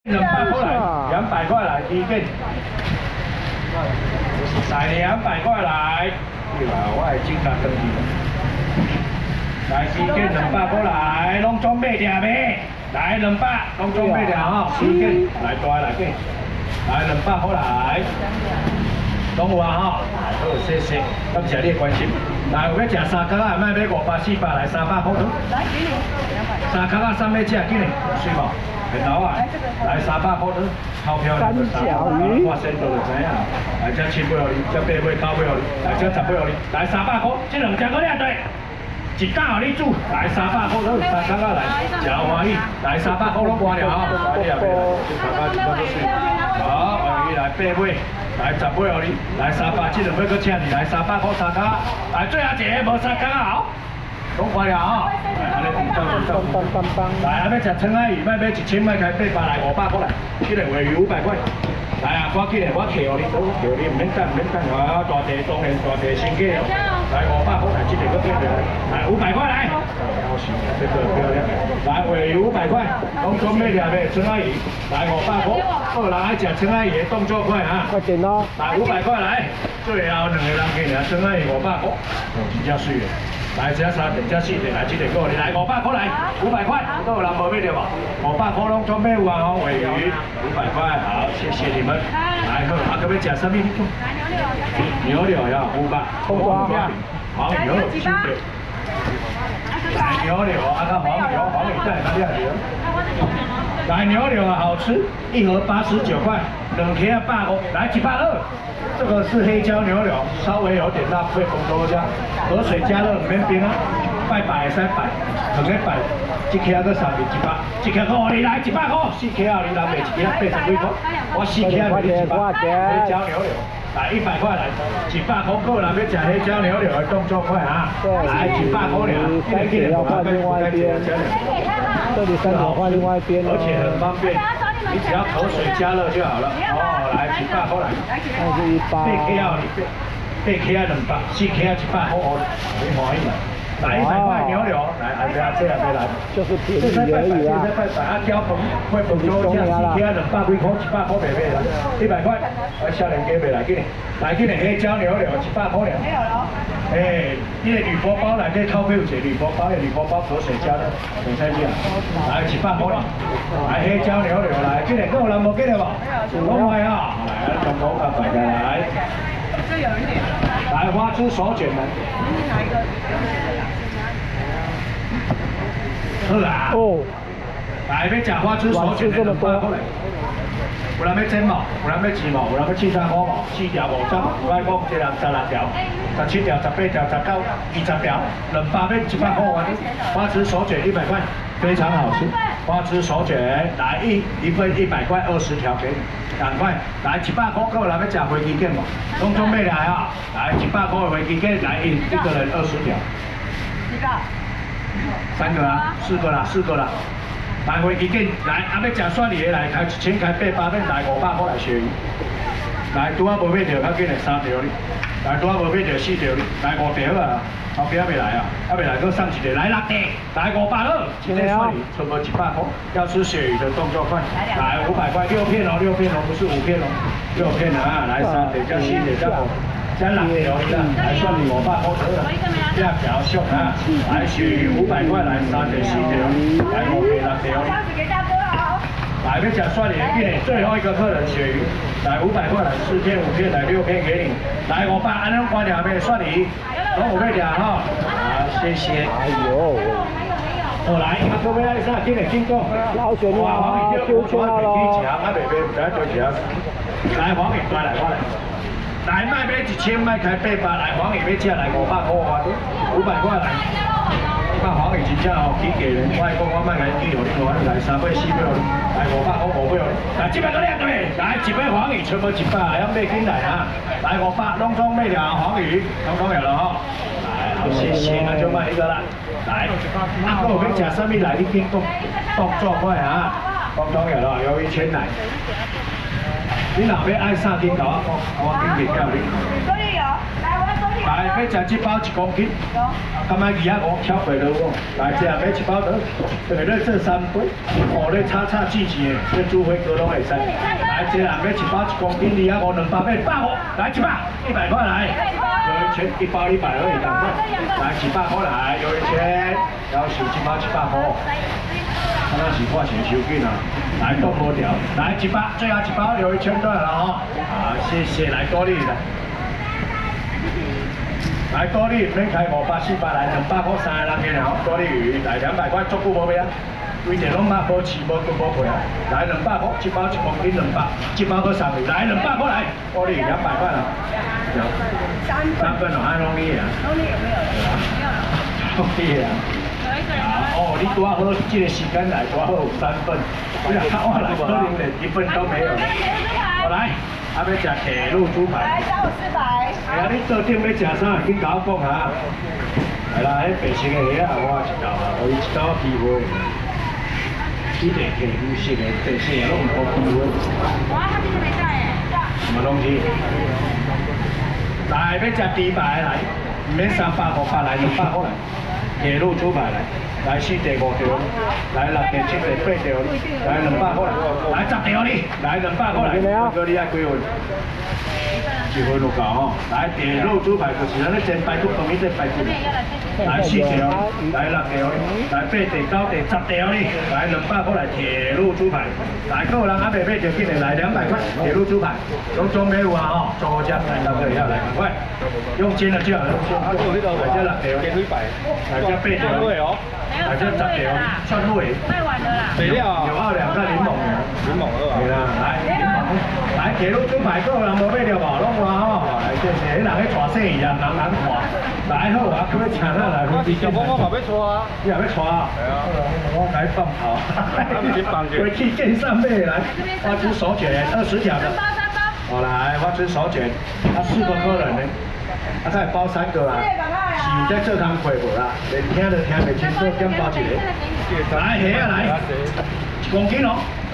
200块来，200块来，一件。来200块来，对吧？我会整单登记。来，一件200块来，拢总买条呗。来200，拢总买条吼，一件来大来给。来200块来，拢有啊吼。好，谢谢，感谢你的关心。来，有要食三角啊，卖买500、400来300块。来，给你三角啊，三尾只，给你，水无？ 头啊，来300块的，钞票来，300，我先到就知影。来这7尾互你，这8尾、9尾互你，来这10尾互你，来300块，这2只搁两对，一家互你煮，来300块，都三角啊来，真欢喜，来300块拢关了啊，来你也别来，这三角一块都水。好，欢迎来8尾，来10尾互你，来300，这2尾搁请你，来300块三角，来最后一个无三角啊好。 拢关了吼，来，要食葱仔鱼，卖1000，卖开800来500块来，这个鲔鱼500块。来啊，赶紧的，我客互你，唔免等，啊，大地当然大地先给哦。来500块来，这个搁变来500块来。这个漂亮。来鲔鱼500块，拢准备两个葱仔鱼，来500块。好人爱食葱仔鱼的动作快啊！ 快点哦！ 来500块来，最后2个人给你葱仔鱼500块，真正水的。 来，这3点、这4点，来这个过来，来500块来，500块，都有人无买着无？500块拢准备有啊，鲔鱼500块，好，谢谢你们。来，好，啊，可要食什么？牛柳呀，500，黄牛新的。来牛柳，啊，看黄牛在哪里？来牛柳啊，好吃，一盒89块，2克150，来120。 这个是黑椒牛柳，稍微有点辣，配红豆酱，河水加热，唔免冰啊，拜摆会使摆，可能摆，1克个3米100，1克我你来100块，4克啊你人卖1克80几块，我4克卖你100，黑椒牛柳，来100块来，100块够了，要吃黑椒牛柳的动作快啊，来100块了，再给你换另外一边，这里3条换另外一边，而且很方便。 你只要口水加热就好了。哦，来100块来，那是100。8克啊，8克啊200，4克啊100块哦，你欢喜啦。来100块牛柳，来还没这样没来，就是便宜而已啊。这拜啊，交棚会分多价，4克啊200几块，100块袂买啦，100块，少年家袂来给你，来给你黑椒牛柳100块了。没有了。哎，这个铝箔包内底套配有一个铝箔包，铝箔包口水加热，等下去啊，来100块了。 来黑椒牛柳来，这个够人无？这个无？拢买啊！来，从头到摆开来。这有一点。来花枝手卷来。哪一个？好啦。哦。来，要吃花枝手卷的200块来。有人要蒸毛，有人要煎毛，有人要切3块毛，4条5张，来讲一人16条、17条、18条、19、20条，200要100块完。花枝手卷100块，非常好吃。 花枝手卷，来一份100块，20条给你，赶快来100块，够人要吃飞机卷嘛？拢准备来啊！来100块的飞机卷，来一个人20条。几个？3个啊，4个啦，4个啦。来飞机卷，来要吃蒜泥的来，开1000开800面，来500块来鳕鱼。来拄仔无买着，较紧来3条哩。来拄仔无买着4条哩，来5条啊。 后边还没来啊，还没来，搁上几个来6个，来500了，今天算你存了100块，要吃鳕鱼的动作快，来500块6片哦，6片哦，不是5片哦，6片啊，来3点加4点加5，加6条的，来算你500块得了，这样条秀啊，来鳕鱼500块，来3点4条，来5片6条。来，要吃蒜泥给最后一个客人鳕鱼，来500块，来4片5片，来6片给你，来500，安尼关条没蒜泥。 拢有要聊哈，好，谢谢。哎呦，好来，啊，各位爱啥，今日进讲。老兄你好，秋秋咯。啊，袂袂，唔知多少。来，黄鱼来，我来。来，卖买1000，卖开800，来黄鱼要吃来500块哇，500块来。那黄鱼真正哦，起价咧，我讲我卖来记互你看，来3尾4尾，来500块5尾，来100个两对，来1尾黄鱼全部100，要买进来啊！来500，拢总买条黄鱼，拢总有了哈。来，好谢谢，那就卖一个啦。来，啊，我要吃什么来？你先动作快啊！拢总有了，鱿鱼圈来。你若要爱啥，你甲我讲，我紧给教你。所以有，来我要。 来，要食这包1公斤，干嘛2.5挑过了哦？来，这买1包得，这个你做3杯，哦，你炒煮钱的，你煮火锅拢会使。来，这人买1包1公斤2.5，2包买150，来100，100块来，有一圈1包100而已，来100块来，有一圈，要收1包100块。 那是我先收紧啊，来冻无条，来1包，最后1包有一圈段了哈。好，谢谢，来多利的，来多利免开500、400，来200块3个人嘅了，多利鱼来200块，足久无买啊，规定拢买无饲无炖无配啊，来200块，1包1公斤200，1包搁3个，来200块来，多利200块了，3份哦，还容易啊？容易有没有？没有了，容易啊。 哦，你多好，这个时间来多好3份，我来可能连1份都没有。我来，要吃铁路猪排。来，300。哎呀，你做店要吃啥？紧甲我讲下。来啦，迄白色的虾啊，我1道啊，我1道批货。这个铁路式的白色的拢唔好批货。哇，他今天没在哎。什么东西？来，要吃猪排来，唔免300、500来200块来。 铁路猪排来，来4条、5条，来6条、7条、8条，来200块来，来10条哩，来200块来，哥你爱几份？1份就够吼。来铁路猪排就是咱咧煎排骨，当面煎排骨。来4条，来6条，来8条、9条、10条哩，来200块来铁路猪排。来个人还未买就紧嚟，来200块铁路猪排，拢装备有啊吼，做好食，来到这里要来赶快，用煎的就好，用煎。来这6条，煎腿排。 来这8条，来这10条，蒜味。卖完了啦。肥料有2个柠檬，柠檬2。对啦，来柠檬，来铁路猪排，个人无买着无，拢我吼，来这些人咧带生意啊，人看。来好啊，佢要请咱来。我小公我嘛要带啊。你也要带啊？系啊。我来放头。回去见上面来，我只手卷20条的。好来，我只手卷，4个客人呢。 啊，再包3个啊，是有在做工课无啦？连听都听袂清楚，点包一个？来，虾啊来，1公斤哦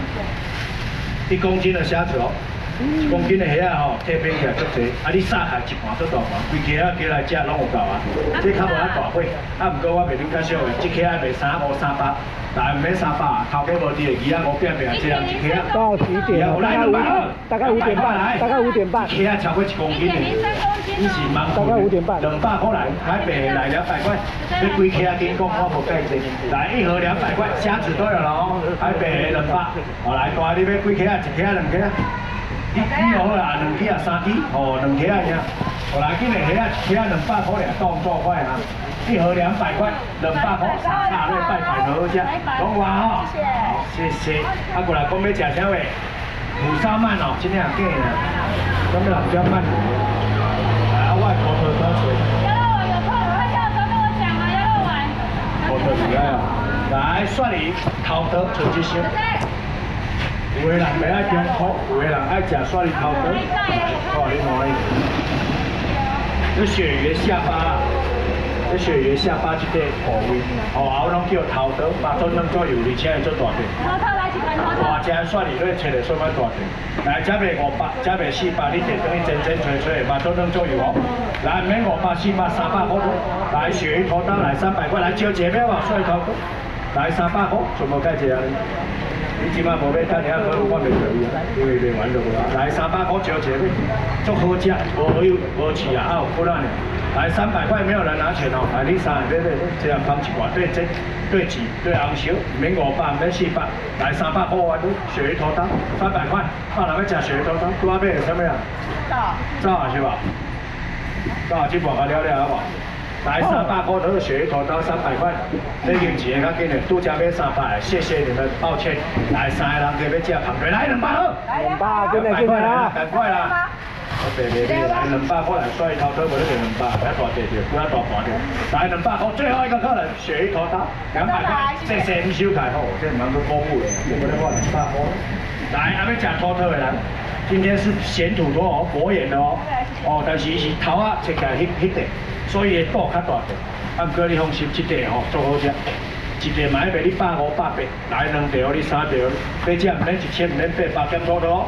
，1公斤的虾子哦，1公斤的虾啊吼，体变起来足济，啊你撒开1盘足大盘，规家啊加来食拢有够啊。这较无遐大伙，啊毋过我袂愈较少的，这客啊卖350、300，但唔免300啊，头家无伫的，25变变，一人1客啊。到几点？大概5点半来，大概5点半。客啊超过1公斤的。 你是盲大概5点半，200块来，台北来200块，你规客啊紧讲，我无计钱。来1盒200块，虾子都有了哦，台北200，好来大你要几客啊？1客啊2客啊？你好啦，2客啊3支，哦2客啊呀，好来今日客啊1客啊200块俩，动作快啊！1盒200块，200块，大瑞拜拜好食，讲话哦。好，谢谢。啊过来讲要食啥话？虎烧鳗哦，今天也假啦，咱们人比较慢。 我头多水。鸭肉丸有空快到的时候跟我讲啊，鸭肉丸。我头厉害啊！来，蒜鱼、头刀、纯鸡胸。有的人袂爱中苦，有的人爱食蒜鱼头刀。哦，你看伊。这鳕鱼的下巴啦，这鳕鱼的下巴这个部位，后后拢叫头刀，8吨左右，而且会做大条。头刀来一盘头刀。大只蒜鱼，你切来算蛮大条。 来，这卖500，这卖400，你得等于蒸吹，8吨左右哦。来，免500、400、300块。来，鳕鱼头刀来300块，来招一个嘛，蒜头刀，来300块，全部解一个。你即摆无买单，你啊可能我袂可以啊，因为卖完就无啊。来300块招一个，足好食，无油无刺啊，还有骨烂的。来300块，没有人拿钱哦。来，你3个对，这样放一罐对蒸。 对鸡对红烧，免500，免400，来300块我都鳕鱼头刀300块，人要吃鳕鱼头刀，拄仔买的什么呀？早啊是吧？早这盘较了了好不好？来300块都是鳕鱼头刀300块，这用一个较紧的，拄则买300，谢谢你们，抱歉。来3个人给要吃螃蟹，来200好，200，真的真的啊，赶快啦！ 我白白的来200块来，蒜鱼头刀无得给200，不要大地条，不要大盘条。来200块，最后一个客人，鳕鱼头刀200块，这先收起好，这蛮多公布的，这不能话200块。来，还没讲秃头的人，今天是咸土托哦，佛眼的哦，哦，但是是头啊切起来迄块，所以肚较大条。啊，不过你放心，这块吼做好食，一块买卖你150、180，来2条你3条，要吃唔免1000，唔免800减多的哦。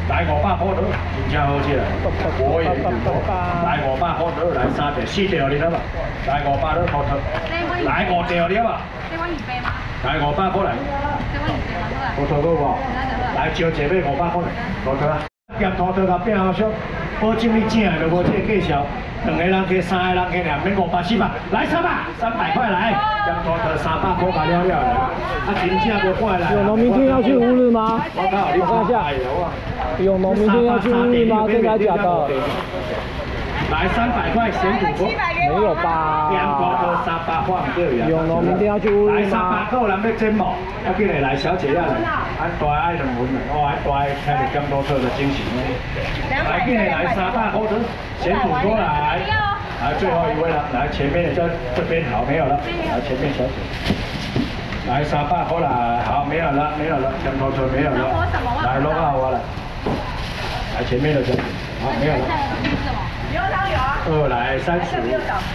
来500块多，真正好吃啦。我也有。来500块多，来3条4条你了吧？来500多块多，来5条了吧？ 这碗鱼杯吗？ 来500块来。 这碗鱼杯吗？ 土豆好无？来招一尾500块来，土豆啊！咸土豆甲饼好烧，保证你正的就无这个计销。2个人加3个人加俩，免500、400，来300块来。咸土豆300块加了了，啊真正无怪来。 有农明天要去乌日吗？ 我靠，你看一下。 有农明天要去乌日吗？真的假的？ 来300块咸土锅。 没有吧？ 咸土豆300块唔对呀。 有农明天要去乌日来300 吗？ 块人要蒸无？啊，进来来小姐呀来，俺大爱2份，哦，俺大爱开着咸土豆的惊喜。来进来来300块的咸土锅来。来最后一位了，来前面的这边好没有了，来前面小姐。来300块啦，好没有了，咸土豆没有了。来落啊我了。来前面的小姐，好没有了。 牛肉汤有啊。 来30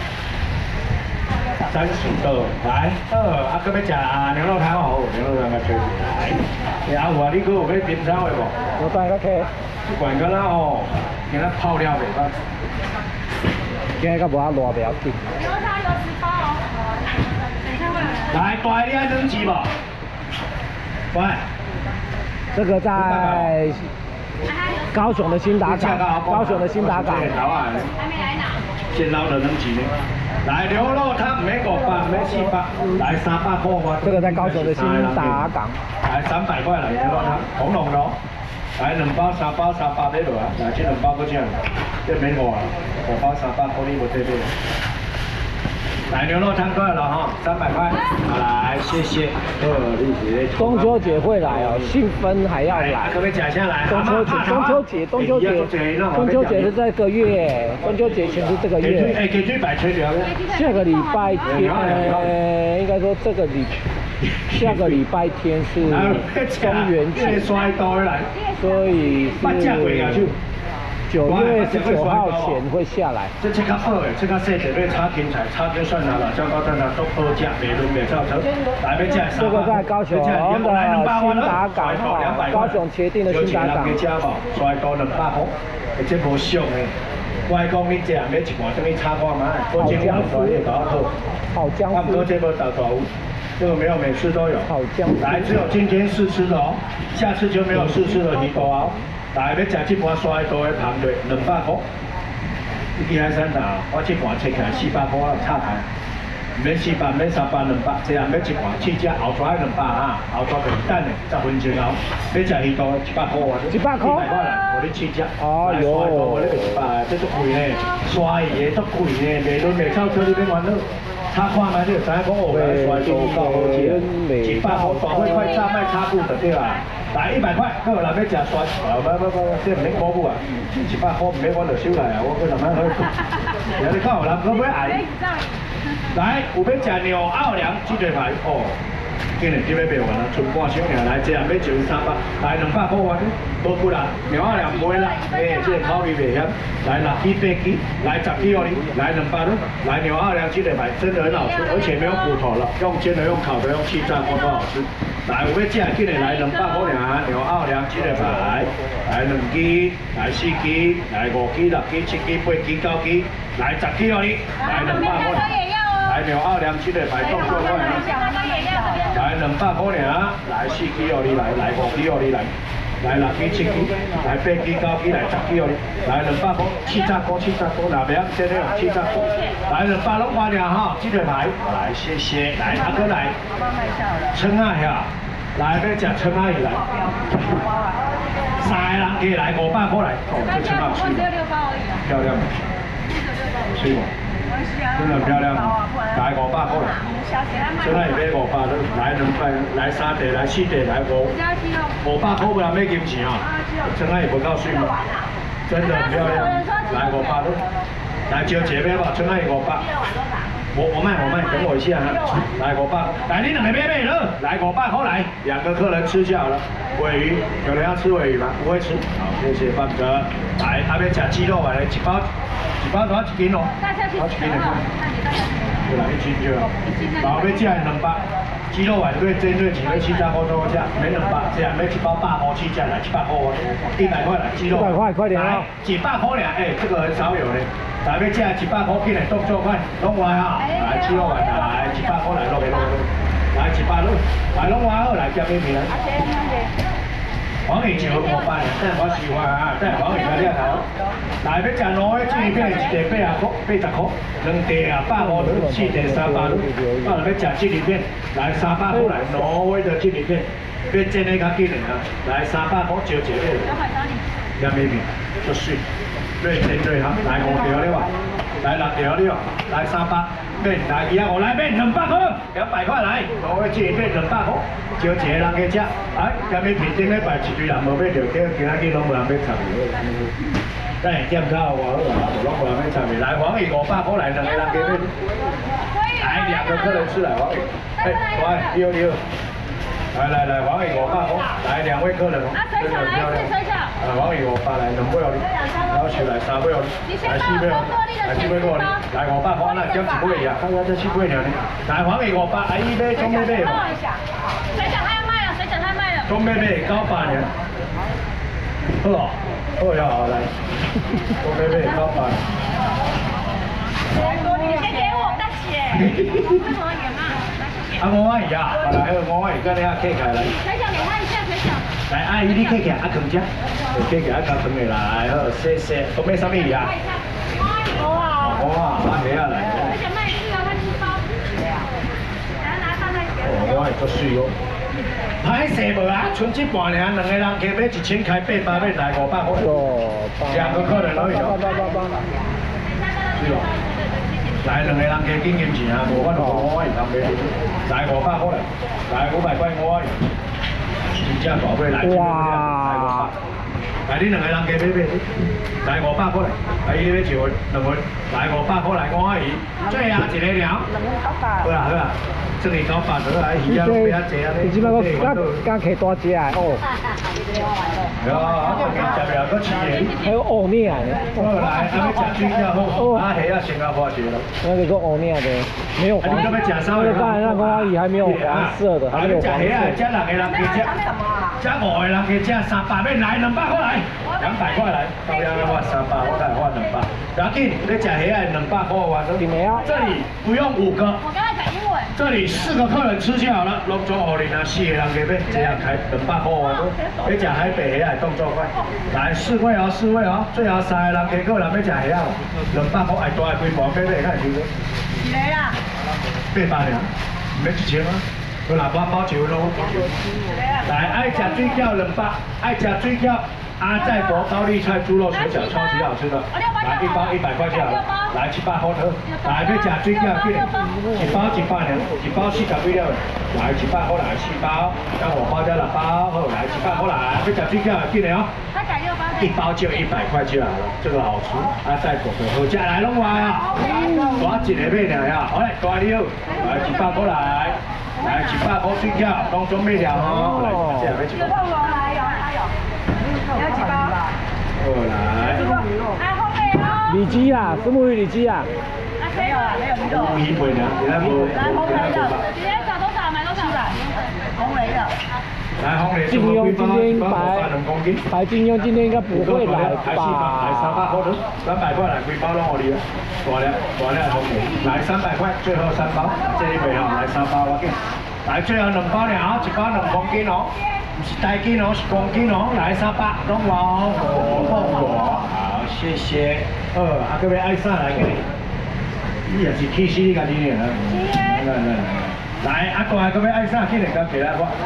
个，来啊，搁要食牛肉汤哦，牛肉汤甲吹来。阿华，你搁有要点餐的无？ 我带个 K。 这罐个啦哦，今仔泡料袂歹。 今日个无啊热不要紧。 牛肉汤有10包哦。等一下会来。 来，大你爱蒸鸡无？喂。 这个在高雄的新达港，高雄的新达港。 还没来拿。 先捞的蒸鸡呢？来牛肉汤，免500，免400，来300块我。 这个在高雄的新达港。 来300块来牛肉汤，红龙咯。来2包、3包、300买落啊！来这2包搁这，这免5啊，5包300块你无得买。来牛肉汤过来了哈，300块，好来，谢谢。 中秋节会来哦，庆芬还要来。 可不可以讲下来？ 中秋节是这个月，中秋节前是这个月。 哎，给最白吹掉的。 下个礼拜天，应该说下个礼拜天是中元节，所以是9月19号前会下来。 这切较好诶，切较细，特别炒芹菜、炒姜蒜啊、辣椒高蛋啊，都好食，袂轮袂造车。来要食这个在高雄的新达港哈，高雄茄定的新达港。 衰到200块，这无俗诶。我讲你这买一罐，等你炒看嘛，保证你后头你搞好。 好姜丝。 哥这个大大有，这个没有每次都有。 好姜丝。 来，只有今天试吃的哦，下次就没有试吃的鱼肚哦。来，要食这盘刷刀的螃蟹，200块。你去海产打，我这盘切起来400块，我差台。免400，免300、200，这样要一盘去只后抓200啊，后抓就是等的10分钟后。要食鱼肚100块啊 ，100块来，我你去只。 哦哟。 我这个100，这足贵呢，刷鱼的足贵呢，袂轮袂超车你免烦恼。炒看嘛，你就知影讲哦，来刷刀够好食，100块大块块炸卖炒骨就对啦。来100块，各位人要食刷，不，这唔免鼓舞啊，100块唔免我就收来啊，我去慢慢喝。然后你看有人可不可以挨？来，有要食牛奥良鸡腿排哦，今日这要卖完啦，剩半箱尔，来这样要就300，来200块完，无几啦，牛奥良卖啦，这个烤鱼袂险，来6支8支，来10支哦你，来200咯，来牛奥良鸡腿排真的很好吃，而且没有骨头了，用煎的、用烤的、用气炸锅都好吃。来，有要食今日来200块尔，牛奥良鸡腿排，来2支，来4支，来5支、6支、7支、8支、9支，来10支哦你，来200块。来牛奥良鸡腿排动作快啊！来200块尔，来4支哦你来5支哦你来6支、7支，来8支、9支，来10支哦你，来200块，气炸锅，哪边这里有气炸锅？来200拢块尔哈，鸡腿排，来谢谢，来阿哥来，蛏仔呀，来要食蛏仔鱼来，3个人可以来500块来，哦这蛏仔水，漂亮，水吗？真的很漂亮，来500块，蛏仔也买500了，来200，来3地，来4地，来500块不然买金钱啊，蛏仔也不够水嘛，真的很漂亮，来500了，来招姐妹吧，蛏仔也500，我卖，等我一下哈，来500，来你2个买了，来500块来，2个客人吃就好了，鲔鱼，有人要吃鲔鱼吗？不会吃，好，谢谢范哥，来那边吃鸡肉来，一包多少1斤哦？1斤的，对啦，1斤就好。然后要食200， 鸡肉丸对针对几个700块多价，没200，这样没1包8包7价来700块，100块来鸡肉。 100块，快点啊！ 几百块俩，哎，这个很少有嘞。来要价100块，进来动作快，弄完啊！来鸡肉丸来100块来落来100落，来弄完后来加面皮来。黄鱼就500了，但我喜欢啊，但黄鱼较厉害哦。来要食卤的纪念品，一袋80块，2袋啊150度，4袋300度。到了要食纪念品，来300块来挪威的纪念品，要煎的较紧的啊，来300块招一个。加面皮，就水，对煎对哈，来5条了吧，来6条了，来300。面来伊啊，我来面200块，200块来，挪威纪念品200块。招一个人去食，哎，今日面顶咧摆一堆人无买着，今仔日拢无人要插去。咱会点炒偌好啊，拢无人要插去。来，黄鱼500块来，2个人加买。来2个客人吃来黄鱼，哎，来溜。来，黄鱼500块，来2位客人哦，真的很漂亮。黄鱼500来2位哦，然后来3位哦，来4位哦，来4位哦，来500块，那减1位呀，看这7位了呢。来黄鱼500，阿姨买中买买嘛。 水饺太卖了，水饺太卖了。 中买买900呢。好哦，好呀，好来，中买买900。 你先给我，大姐。 啊，5碗鱼啊，来，5碗鱼，跟你啊切开来。 水饺给他一下，水饺。 来，阿姨你切起来，啊，放只，切起来加汤的来，好，谢。都买什么鱼啊？ 哇。 哇，阿虾啊来。 水饺卖4啊，它7包。来拿上来给我。 我会做水哦。歹势无啊，剩一半尔，2个人加买1000开800买来500块。2个客人而已哦。是哦。来2个人加经验钱啊，无法度5碗鱼通买。来500块来500块5碗鱼。真正大尾来，500。来你2个人加买，来500块来，来你要一份2份，来500块来5碗鱼，最后一个了。好啦，这里900好来鱼啊，不要济啊， 你即摆个刚起大只啊，哦。 对啊，食了搁吃的。 还有欧尼啊。 好来，要食水饺好，啊虾啊先啊花钱了。 那个欧尼的，没有黄。 你要食啥？ 那个刚才那个鱼还没有黄色的，还没有黄色。 加2个人加加5个人加加300面来200块来，200块来，到要换300，我再换200。不要紧，你吃虾啊200块完了。这里不用5个。 我刚才讲英文。 这里4个客人吃就好了，拢总50啊，4个人加买，这样开200块完了。要吃海北虾动作快，来4位哦，4位哦，最后3个人加客人要吃虾哦，200块爱大爱规盘买买看是不？ 几个啦 ？800了，唔要1000啊。好啦，我包酒咯。来，爱吃水饺200，爱吃水饺。阿在国高丽菜猪肉水饺超级好吃的，来1包100块就好了，来700块头，来要吃水饺几个？1包100呢，1包40几了，来700块来4包，加5包加6包，好来700块来，要吃水饺几个哦？1包就100块就好了，这个好吃。阿在国的好吃来弄完啊，我一个买了呀，好嘞，大了，来700块来，来700块水饺，当中买了哦，来这样要1包。 要几包？ 好来。 后面哦。 里脊啦，石目鱼里脊啊。 没有啦，没有鱼肉。 鱼尾呢？来红雷的。 今天找多少？买多少？700。红雷的。 来红雷。 金庸今天白金庸今天应该不会来吧？ 来300块头，300块来几包拢我哩啦。大了红雷，来300块，最后3包，这一杯哈，来3包我给。来最后2包了啊，1包2公斤哦。不是大斤哦，是公斤哦，来300，弄完哦，我，好，谢谢。啊，各位爱上来给你，你也是气死你家己呢。来，大各位爱上，今日跟起来我。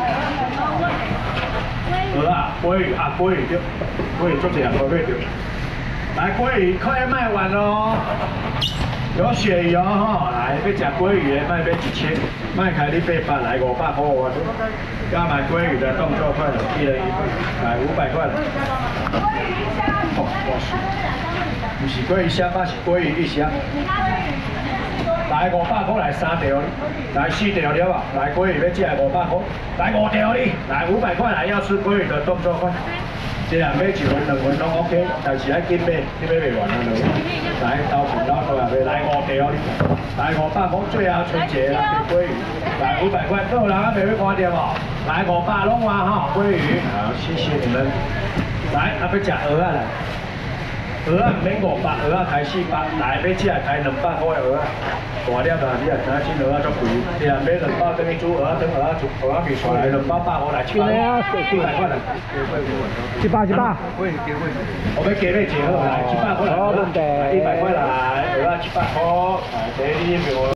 好啦，鲑鱼啊，鲑鱼对，鲑鱼做起来不会对。来，鲑鱼快要卖完喽。有鳕鱼哦，哈，来要吃鲑鱼的，卖1000，卖开你800来500块我。要买鲑鱼的动作快了，一人1份，来500块了。哦，哇塞，不是鲑鱼虾巴，是鲑鱼一箱。来500块来3条，来4条了吧？来鲑鱼要吃500块，来5条哩，来500块来要吃鲑鱼的动作快。 一人买1份2份拢 OK， 但是爱紧买，你买袂完啊就。来豆腐捞倒来买，来5条哦，来500块最后春节啦，给鲑鱼，来500块，都有人啊袂要看到无？来500拢换吼鲑鱼，好，谢谢你们。来，啊要食蚵仔来，蚵仔唔免500，蚵仔开400，来要食开200块的蚵仔。大粒啦，你也知影真蚵仔足贵，一人买200等于煮蚵仔汤，蚵仔面出来200百块来700块来。 100。 我要加你1好来，700块来，100块来，蚵仔700块，来，第一面。